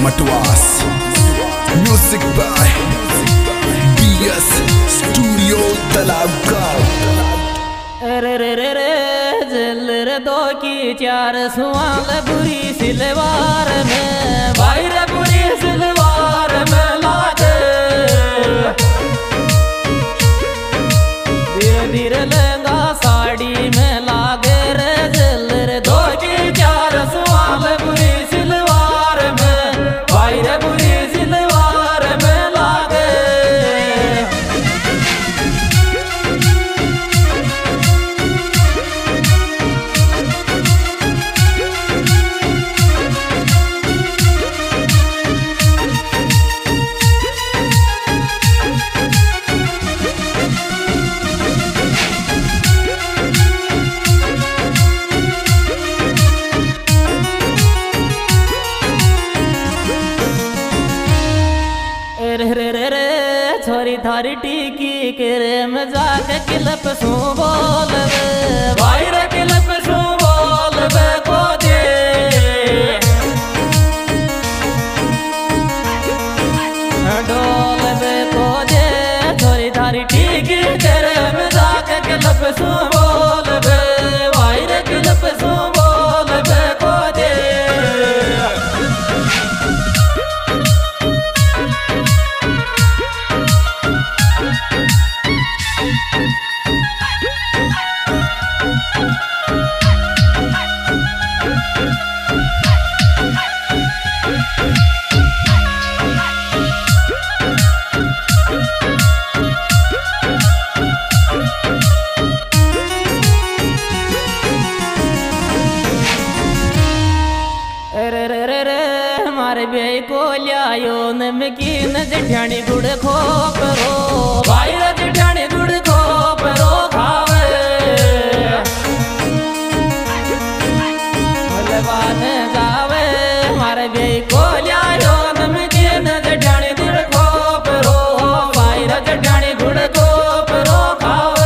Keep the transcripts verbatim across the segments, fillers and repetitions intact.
Matwas. Music by BS studio Talabgaon. रे रे रे रे जल रे दो की चार सुआल बुरी सिलवार में भाई रे बुरी सिलवार में लागे धीरे धीरे लहंगा साड़ी में लागे रे जल रे दो की चार सुआल बुरी सिलवार में भाई रे बुरी सिलवार में लागे। रे रे रे छोरी थारी टीकी केरे में जाके किलप सू बोल वे भाई रे किलप सू बोल वे को दे डोल वे को दे छोरी थारी टीकी केरे में जाके किलप सू बोल वे भाई रे किलप सू बोल वे को दे। रे रे रे रे मारे बे को लियायो नमकीन जिठानी गुड़ खो परो भाई रे जिठानी गुड़ खो परो खावे भलवान जावे मारे बे को लियायो नमकीन जिठानी गुड़ खो परो भाई रे जिठानी गुड़ खो परो खावे।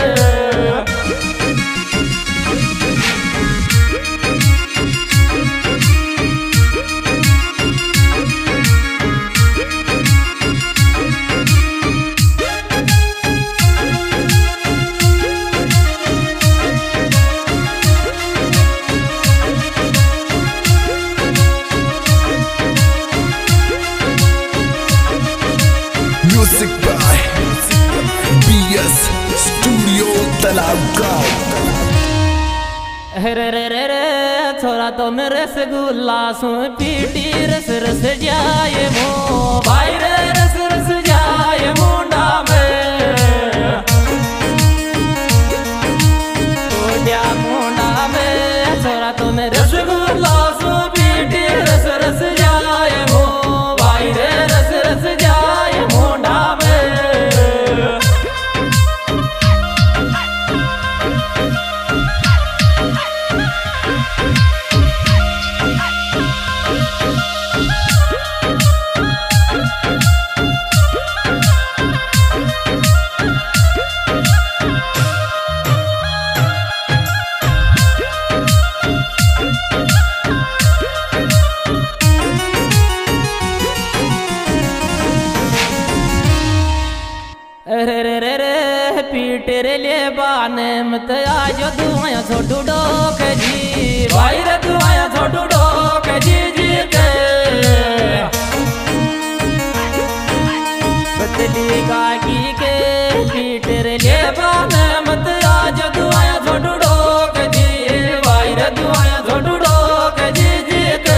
Music by BS studio Talabgaon. रे रे रे रे छोरा तो मैं रसगुल्ला सु पीटी रस रस जाए मो भाई रे रस रस जाए मुंडा में ओडिया मुंडा में छोरा तो मैं रसगुल्ला सु पीटी रस रस जाए मो भाई रे रस रस जाए मुंडा में। रे रे रे रे पीट रे ले बाने मत आजो दुआया छोटू डोक जी भाई रे दुआया छोटू डोक जी जी के बदली गागी के पीट रे ले बाने मत आजो दुआया छोटू डोक जी भाई रे दुआया छोटू डोक जी जी के।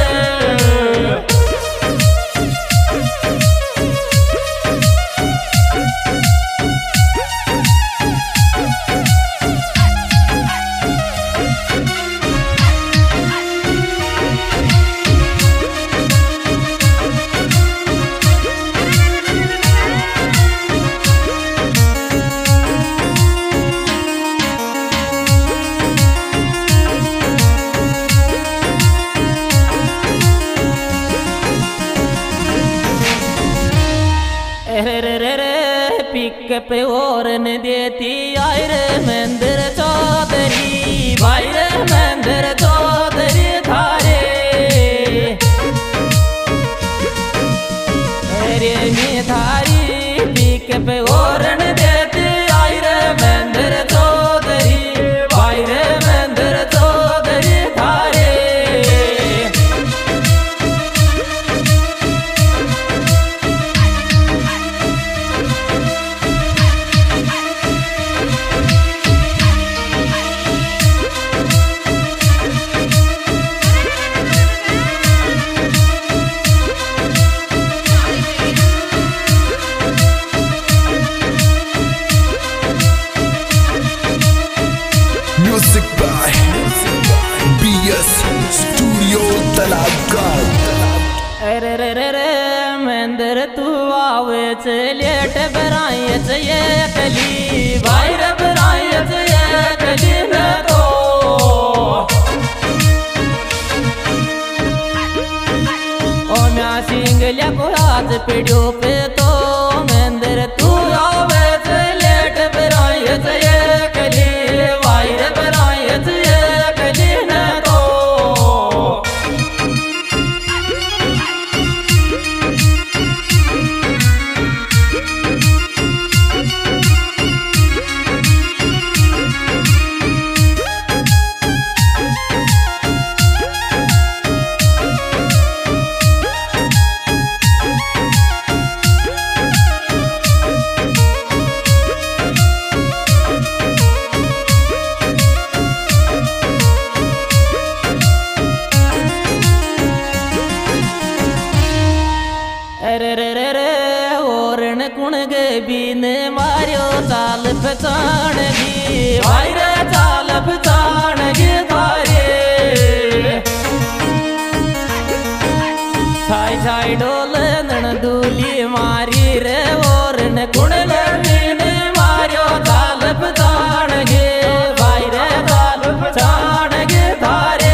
रे रे रे रे पिक पे और न देती आई रे महेंद्र चौधरी भाई रे महेंद्र चौधरी थारे अरे रे रे रे महेंद्र तू आवे लेट बराई ये कली भाई रे बराई ये कली में तो ओ म्या सिंगलिया को आज पीड़ियों पे तो महेंद्र तू आवे लेट बराई ये कली भाई रे बराई ये कली में तो अरे रे रे रे ओरण कुण गे बीन मारियो चाल पहचान गी भाई रे चाल पहचान गी थारे छाई छाई डोल नन दूली मारी रे ओरण कुण गे बीन मारियो चाल पहचान गे भाई रे चाल पहचान गे थारे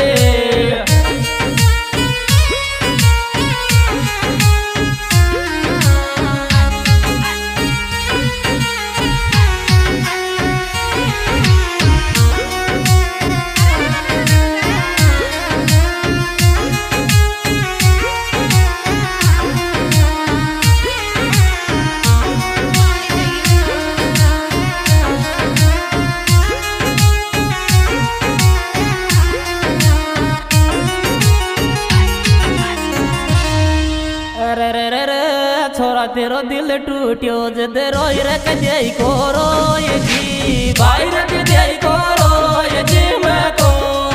रे रे रे रे छोरा तेरो दिल टूटियो जद रोई रे कजई को रोए जी भाई रे कजई को रोए जी मैं को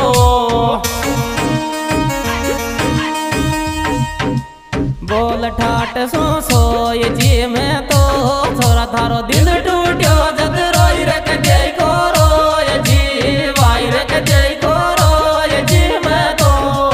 बोल ठाट सो सोए जी मैं तो छोरा थारो दिल टूटियो जद रोई रे कजई को रोए जी भाई रे कजई को रोए जी मैं तो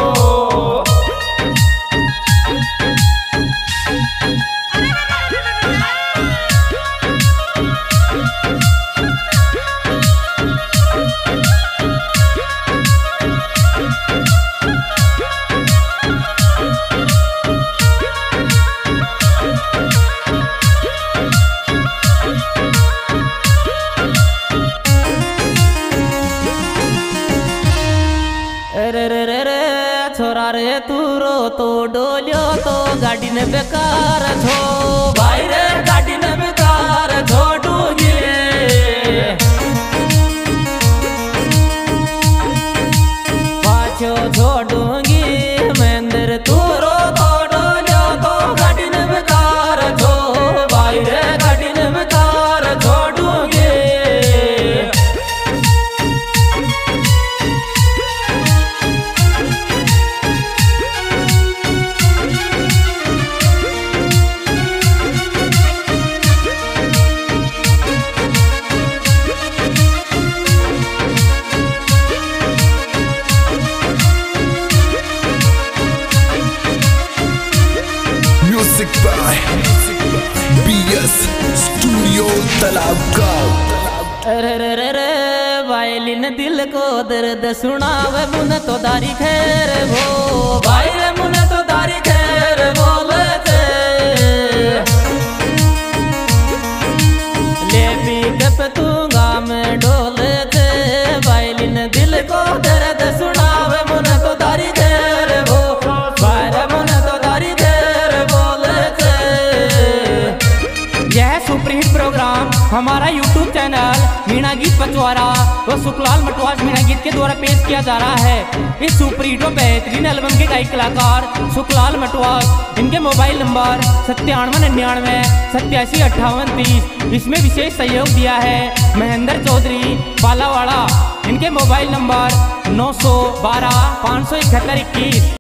रे रे रे रे छोरा रे तू रो तो डोलियो तो गाड़ी ने बेकार छो भाई रे गाड़ी ने बेकार छोड़ूंगी पाछो छोड़ूंगी महेंद्र तू रो तो डोलियो तो गाड़ी ने बेकार छो भाई रे गाड़ी ने बेकार छोड़ूंगी Music by B S Studio तालाब गाँव। रे रे रे रे वायलिन दिल को दर्द सुनावे मुन तो दारी खैर वो भाई रे मुन तो दारी खैर बोले थे ले पी कप तूंगा में डोले थे वायलिन दिल को दर्द सुनावे मुन तो दारी खैर वो भाई रे मुन तो दारी खैर बोले थे। यह सुपरहिट प्रोग्राम हमारा यूट्यूब चैनल मीणा गीत पचवारा व सुखलाल मटवाज मीणा गीत के द्वारा पेश किया जा रहा है। इस सुपरहिट व बेहतरीन एल्बम के गायक कलाकार सुखलाल मटवाज, इनके मोबाइल नंबर सत्तानवे निन्यानवे सत्तासी अट्ठावन तीस। इसमें विशेष सहयोग दिया है महेंद्र चौधरी पालावाड़ा, इनके मोबाइल नंबर नौ सौ बारह पाँच सौ इकहत्तर इक्कीस।